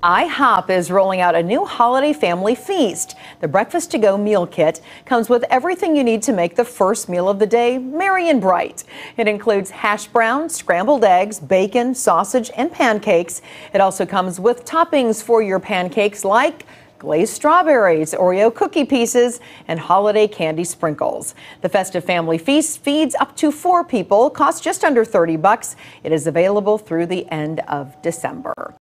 IHOP is rolling out a new holiday family feast. The breakfast to go meal kit comes with everything you need to make the first meal of the day merry and bright. It includes hash browns, scrambled eggs, bacon, sausage, and pancakes. It also comes with toppings for your pancakes like glazed strawberries, Oreo cookie pieces, and holiday candy sprinkles. The festive family feast feeds up to 4 people, costs just under $30. It is available through the end of December.